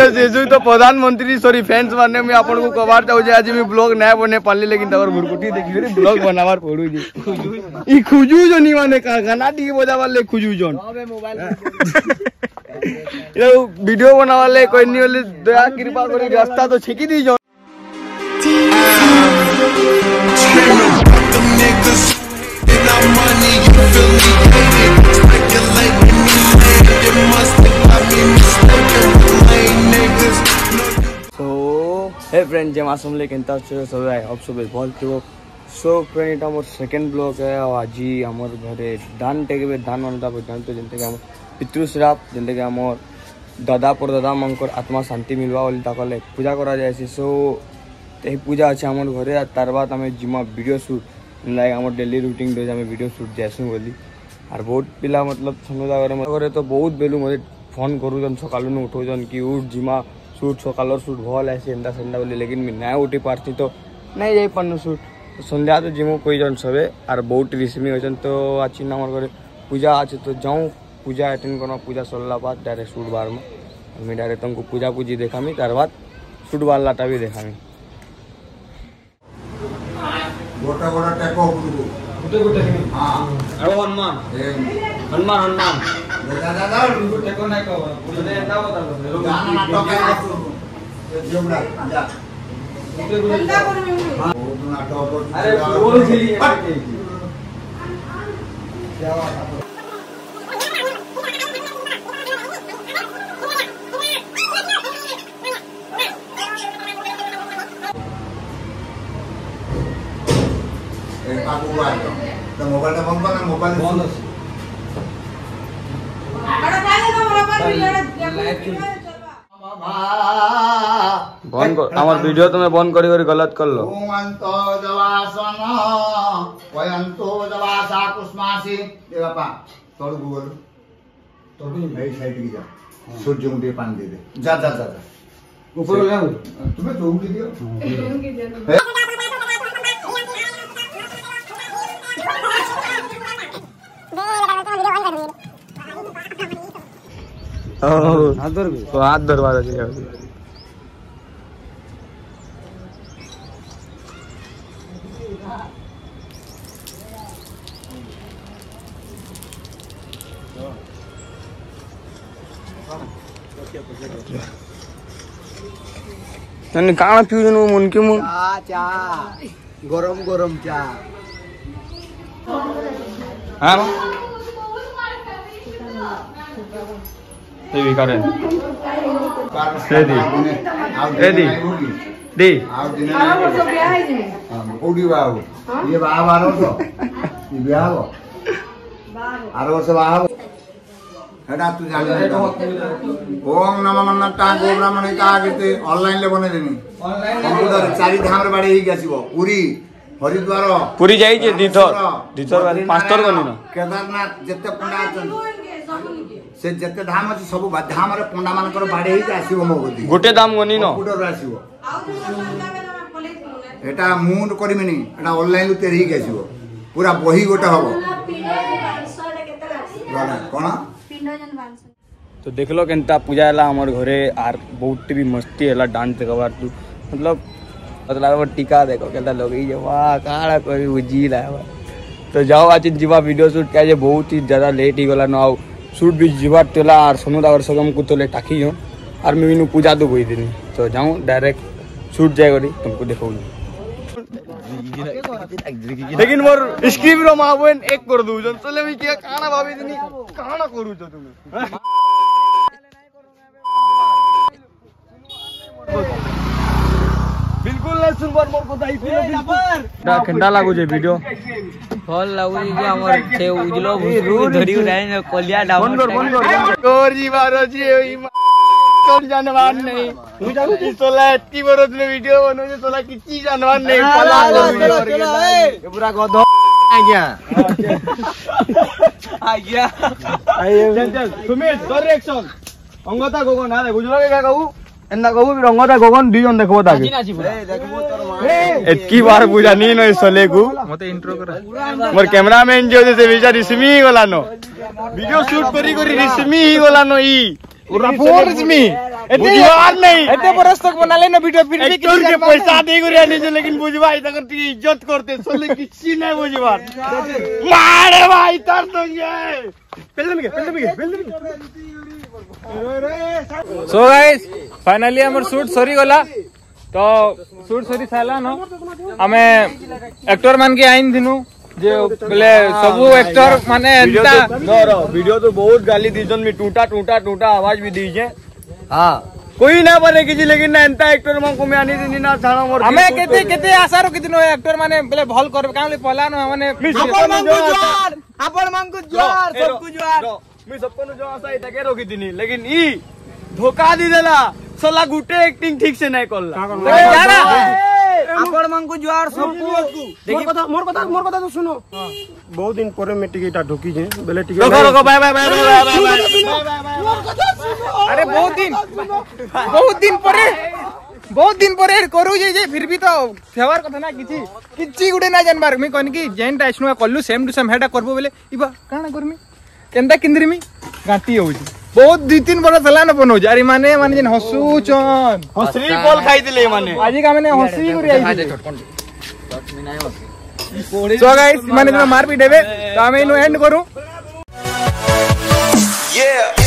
video से तो प्रधानमंत्री सॉरी फैंस माने मैं आपन को कबार चाहू आज मैं ब्लॉग नया बने पाली लेकिन तवर भुरकुटी देखि रे ब्लॉग बनावार पड़ू जी ई खुजू जनी माने का गाना टी बजावार ले खुजू जन अबे मोबाइल ये वीडियो बनावाले कोई नहीं वाले दया कृपा करी रास्ता तो छेकी दी जन हे फ्रेंड जय मासूमले केंता सब आई होप सब भल थो सो फ्रेंड इटा मोर सेकंड ब्लॉग है और आज हमर घरे दान टेके दान मानता बजान तो जंते के हम पितृ श्राप जंते के हमर दादा पर दादा मंकर आत्मा शांति मिलवा बोली ताकले पूजा करा जायसी सो ते पूजा अछि हमर घरे तार बाद हमें जिमा वीडियो शूट लाइक हमर डेली रूटीन डे हमें वीडियो शूट जायसु बोली और बहुत पिला मतलब समुदा घरे तो बहुत बेलू मते फोन करू जन सकालु न उठो जन कि उठ जिमा शूट सकाल शूट भल ऐसे एंदा सेंदा बोली लेकिन मैं ना उठी पारती तो नहीं जाई पानु शूट तो संध्या तो जिमो कोई जन सबे और बहुत रिस्मी होजन तो अच्छी ना हमर घरे पूजा আছে तो जाऊँ पूजा अटेंड करना पूजा सरला बाद डायरेक्ट शूट बार में मैं डायरेक्ट तुमको पूजा पूजी देखामी तार बाद शूट वालाटा भी देखामी गोटा गोटा टेको गुटे गुटे हां अरे हनुमान हनुमान हनुमान दादा दादा गुटे टेको नाही का पुढे येता होता गाना नाटक आहे जोबडा जा गुटे गुटे हां नाटक अरे बोल झेली क्या बात तो मोबाइल टा बंद करना मोबाइल बंद আছে बंद कर हमर वीडियो तो मैं बंद करी गलत कर लो ओमंतो दवासन वयंतो दवासा कुस्मासी दे बापा तोड़ गूगल तोड़ भाई साइड की जा सूर्य मुझे पानी दे दे जा जा जा ऊपर ले तुम्हें तो उंगली दियो हाथ दरवा दे नन्ने काना पिउ नु मन के मन चा गरम गरम चा हां ये भी करें रेडी दी कोडी बाबू ये बाबू आरो तो ये ब्याह हो आरो वर्ष बाबू हेडा तू जाने ओम नमः मन्नता गो ब्राह्मणिका गते ऑनलाइन ले बने देनी कंप्यूटर चारि धाम रे बाडी ही गसिबो पूरी हरिद्वार पूरी जाई जे दीथर वाली पास्टर गनी न केदारनाथ जते पंडा अछन से जते धाम अछि सब धाम रे पंडा मानकर बाडी ही आसीबो मो गदी गोटे धाम गनी न कंप्यूटर आसीबो एटा मूड करमिनी एटा ऑनलाइन लु तेरी ही आसीबो पूरा बही गोटे हबो कोना तो देख लो केनता पूजा हला हमर घरे आर बहुत भी मस्ती हला डांस देखबार तू मतलब टीका देखो केनता लोग ई वाह काला कोई उजी ला तो जाओ आज जीवा वीडियो शूट के बहुत ही ज्यादा लेट ही गला न शूट भी जीवा तेला और समुदा और सगम को तोले टाकी हो और मैं इनु पूजा तो कोई दिन तो जाऊं डायरेक्ट शूट जाए करी तुमको देखो लेकिन मोर स्क्रिप्ट रो मावन एक कर दू जन चले मी के काना भाभी दिनी काना करू छ तुम बिल्कुल नहीं सुनबार मोर को दाई फिर ठंडा लागो जे वीडियो फल लागो जे हमर से उजलो भूत धरी उठाए कोलिया डाउन बंद कर गोरी बारो जी कौन जानवर नहीं मुझे सोला इतनी बरस में वीडियो बनो जे सोला किसी जानवर नहीं पला ये पूरा गधो आ गया चल सुमित कर रिएक्शन अंगता गोगन ना दे बुझलो के क्या कहू एन्ना कहू भी अंगता गोगन दुई जन देखबो ताकि ए देखबो तोर एतकी बार बुझा नी न सोले को मते इंट्रो कर मोर कैमरामैन जो से बेचारी रिस्मी गला नो वीडियो शूट करी करी रिस्मी ही गला नो ई फोर्स मी बुझवार नहीं एते बरस तक बना लेना वीडियो फिर भी किसी के पैसा दे गुरिया नहीं लेकिन बुझवाई तक की इज्जत करते सोले किसी नहीं बुझवार मारे भाई तर दोगे सो गाइस फाइनली हमर शूट सरी गला तो शूट सरी साला न हमें एक्टर मान के आइन दिनु जे बोले सबु एक्टर माने एंता वीडियो तो बहुत गाली दीजन में टूटा टूटा टूटा आवाज भी दीजे हां कोई ना बने किसी लेकिन ना एंता एक्टर मान को में आनी दिनी ना थाना मोर हमें केते केते आशा रो कितनो एक्टर माने बोले भल कर काले पला न माने आपण मांगु जोर सबको जोर मी सबको जो आशा इता के रोकी दिनी लेकिन ई धोखा दी देला साला गुटे एक्टिंग ठीक से नहीं करला यार आपण मांगु जोर सबको मोर कथा तो सुनो बहुत दिन परे में टिकटा ढोकी जे बेले टिकट रोको बाय बाय बाय अरे बहुत दिन परे करू जे फिर भी तो फेवर कथा ना किछि गुडे ना जानबार मी कोन की जेनटा आइसनुआ कल्लू सेम टू सेम हेडा करबो बेले इबा काना करमी केंदा किंद्रीमी गांटी होउची बहुत 2-3 बरस हला न बनो जारी माने जेन हसू चन हसरी बॉल खाई दिले माने आजी का माने हसी गुरी आई सो गाइस माने मार भी देबे तो हमें इनो एंड करू